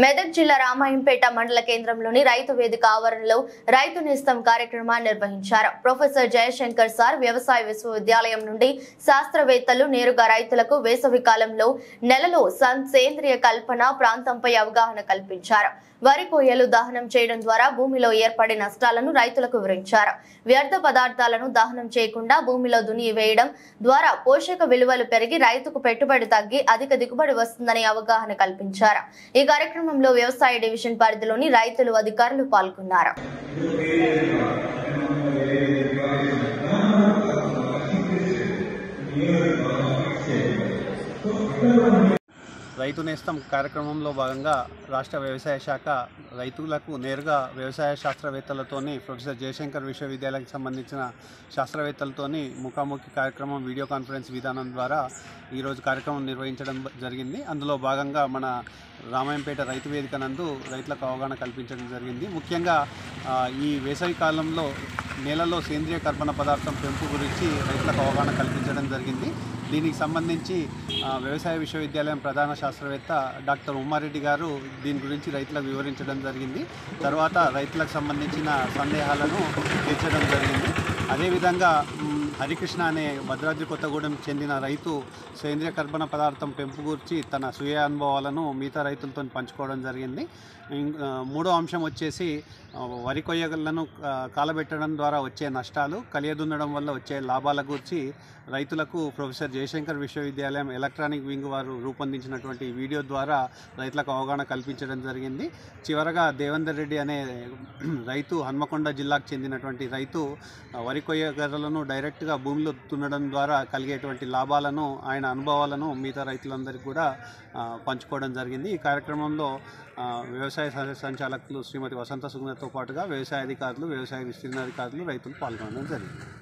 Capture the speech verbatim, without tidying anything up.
మెదక్ జిల్లా రామాయంపేట మండల కేంద్రంలోని రైతు వేదిక ఆవరణలో రైతు నేస్తం కార్యక్రమాన్ని నిర్వహించారు. ప్రొఫెసర్ జయశంకర్ సార్ వ్యవసాయ విశ్వవిద్యాలయం నుండి శాస్త్రవేత్తలు నేరుగా రైతులకు వేసవి కాలంలో నెలలో సేంద్రియ కల్పన ప్రాంతంపై అవగాహన కల్పించారు. వరి కొయ్యలు దహనం చేయడం ద్వారా భూమిలో ఏర్పడే నష్టాలను రైతులకు వివరించారు. వ్యర్థ పదార్థాలను దహనం చేయకుండా భూమిలో దున్ని వేయడం ద్వారా పోషక విలువలు పెరిగి రైతుకు పెట్టుబడి తగ్గి అధిక దిగుబడి వస్తుందని అవగాహన కల్పించారు. ఈ కార్యక్రమంలో వ్యవసాయ డివిజన్ పరిధిలోని రైతులు అధికారులు పాల్గొన్నారు. రైతు నేస్తం కార్యక్రమంలో భాగంగా రాష్ట్ర వ్యవసాయ శాఖ రైతులకు నేరుగా వ్యవసాయ శాస్త్రవేత్తలతోని ప్రొఫెసర్ జయశంకర్ విశ్వవిద్యాలయానికి సంబంధించిన శాస్త్రవేత్తలతోని ముఖాముఖి కార్యక్రమం వీడియో కాన్ఫరెన్స్ విధానం ద్వారా ఈరోజు కార్యక్రమం నిర్వహించడం జరిగింది. అందులో భాగంగా మన రామాయంపేట రైతు వేదిక నందు రైతులకు అవగాహన కల్పించడం జరిగింది. ముఖ్యంగా ఈ వేసవి కాలంలో నేలలో సేంద్రియ కర్బన పదార్థం పెంపు గురించి రైతులకు అవగాహన కల్పించడం జరిగింది. దీనికి సంబంధించి వ్యవసాయ విశ్వవిద్యాలయం ప్రధాన శాస్త్రవేత్త డాక్టర్ ఉమ్మారెడ్డి గారు దీని గురించి రైతులకు వివరించడం జరిగింది. తర్వాత రైతులకు సంబంధించిన సందేహాలను తీర్చడం జరిగింది. అదేవిధంగా హరికృష్ణ అనే భద్రాద్రి కొత్తగూడెం చెందిన రైతు సేంద్రియ కర్బన పదార్థం పెంపు గురించి తన స్వీయ అనుభవాలను మిగతా రైతులతో పంచుకోవడం జరిగింది. మూడో అంశం వచ్చేసి వరి కొయ్యలను కాలబెట్టడం ద్వారా వచ్చే నష్టాలు, కలియదున్నడం వల్ల వచ్చే లాభాల గురించి రైతులకు ప్రొఫెసర్ జయశంకర్ విశ్వవిద్యాలయం ఎలక్ట్రానిక్ వింగ్ వారు రూపొందించినటువంటి వీడియో ద్వారా రైతులకు అవగాహన కల్పించడం జరిగింది. చివరగా దేవేందర్ రెడ్డి అనే రైతు హన్మకొండ జిల్లాకు చెందినటువంటి రైతు వరి కొయ్యగర్రలను డైరెక్ట్గా భూమిలో దున్నడం ద్వారా కలిగేటువంటి లాభాలను, ఆయన అనుభవాలను మిగతా రైతులందరికీ కూడా పంచుకోవడం జరిగింది. ఈ కార్యక్రమంలో వ్యవసాయ సంచాలకులు శ్రీమతి వసంత సుగుణతో పాటుగా వ్యవసాయ అధికారులు, వ్యవసాయ విస్తీర్ణ అధికారులు, రైతులు పాల్గొనడం జరిగింది.